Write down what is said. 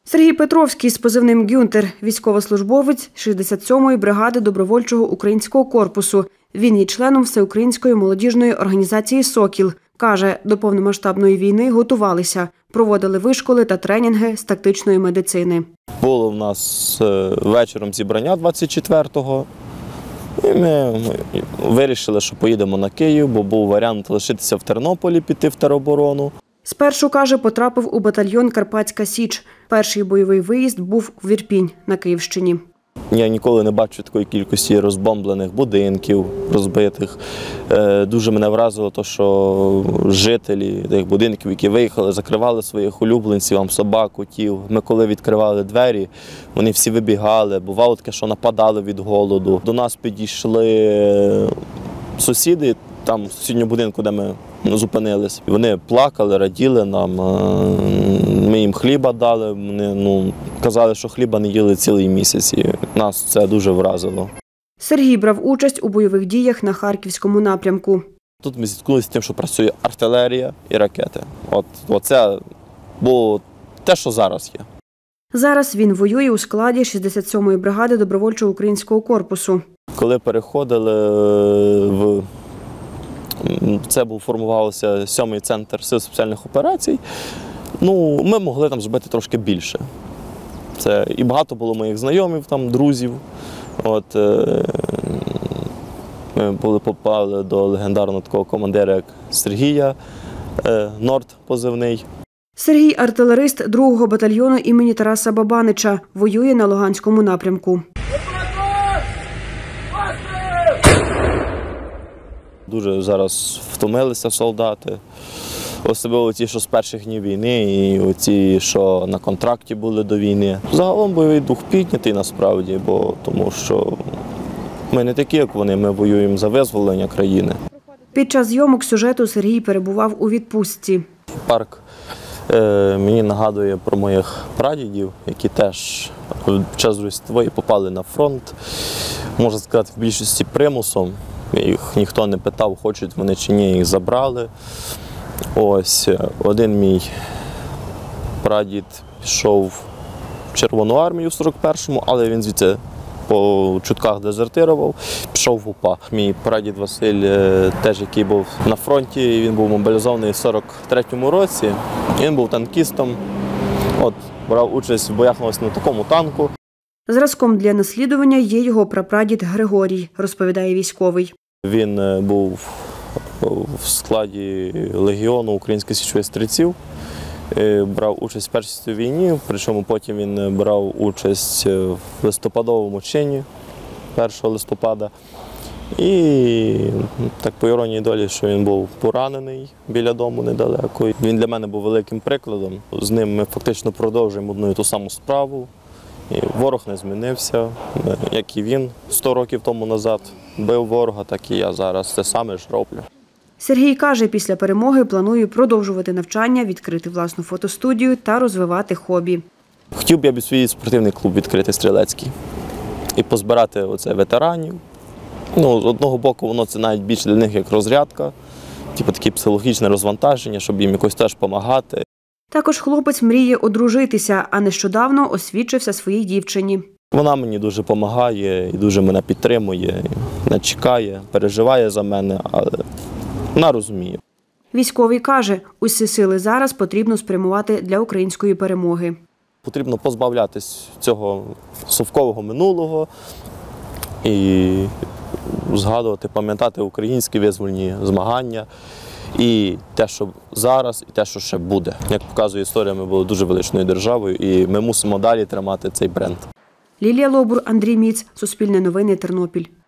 Сергій Петровський з позивним «Гюнтер» – військовослужбовець 67-ї бригади добровольчого українського корпусу. Він є членом Всеукраїнської молодіжної організації «Сокіл». Каже, до повномасштабної війни готувалися, проводили вишколи та тренінги з тактичної медицини. Було в нас вечором зібрання 24-го. І ми вирішили, що поїдемо на Київ, бо був варіант лишитися в Тернополі, піти в тероборону. Спершу, каже, потрапив у батальйон «Карпатська Січ». Перший бойовий виїзд був в Ірпінь на Київщині. Я ніколи не бачив такої кількості розбомблених будинків, розбитих. Дуже мене вразило те, що жителі тих будинків, які виїхали, закривали своїх улюбленців, собак, котів. Ми коли відкривали двері, вони всі вибігали. Бувало таке, що нападали від голоду. До нас підійшли сусіди, там в сусідньому будинку, де ми зупинились. Вони плакали, раділи нам, ми їм хліба дали, вони казали, що хліба не їли цілий місяць, і нас це дуже вразило. Сергій брав участь у бойових діях на Харківському напрямку. Тут ми зіткнулися з тим, що працює артилерія і ракети. Оце було те, що зараз є. Зараз він воює у складі 67-ї бригади добровольчого українського корпусу. Коли переходили це формувався 7-й центр сил спеціальних операцій, ми могли там зробити трошки більше. І багато було моїх знайомих, друзів. Ми попали до легендарного такого командира, як Сергія, Норд позивний. Сергій – артилерист 2-го батальйону імені Тараса Бабанича, воює на Луганському напрямку. Дуже зараз втомилися солдати, особливо ті, що з перших днів війни, і ті, що на контракті були до війни. Загалом бойовий дух піднятий насправді, тому що ми не такі, як вони, ми воюємо за визволення країни. Під час зйомок сюжету Сергій перебував у відпустці. Парк мені нагадує про моїх прадідів, які теж під час Другої світової попали на фронт, можна сказати, в більшості примусом. Їх ніхто не питав, хочуть вони чи ні, їх забрали. Один мій прадід пішов в Червону армію в 41-му, але він звідси по чутках дезертирував, пішов в УПА. Мій прадід Василь, теж який був на фронті, він був мобілізований в 43-му році. Він був танкістом, брав участь в боях на такому танку. Зразком для наслідування є його прапрадід Григорій, розповідає військовий. Він був в складі легіону українських січових стрільців, брав участь в Першій світовій війні, причому потім він брав участь в листопадовому чині 1 листопада. І так по іронії долі, що він був поранений біля дому недалеко. Він для мене був великим прикладом. З ним ми фактично продовжуємо одну і ту саму справу. І ворог не змінився, як і він 100 років тому назад бив ворога, так і я зараз це саме ж роблю. Сергій каже, після перемоги планує продовжувати навчання, відкрити власну фотостудію та розвивати хобі. Хотів би я свій спортивний клуб відкрити стрілецький і позбирати ветеранів. З одного боку, воно це навіть більше для них як розрядка, таке психологічне розвантаження, щоб їм якось теж допомагати. Також хлопець мріє одружитися, а нещодавно освідчився своїй дівчині. Вона мені дуже допомагає і дуже мене підтримує, не чекає, переживає за мене, але вона розуміє. Військовий каже, усі сили зараз потрібно спрямувати для української перемоги. Потрібно позбавлятись цього совкового минулого і згадувати, пам'ятати українські визвольні змагання. І те, що зараз, і те, що ще буде. Як показує історія, ми були дуже величною державою, і ми мусимо далі тримати цей бренд. Лілія Лобур, Андрій Міц, Суспільне новини, Тернопіль.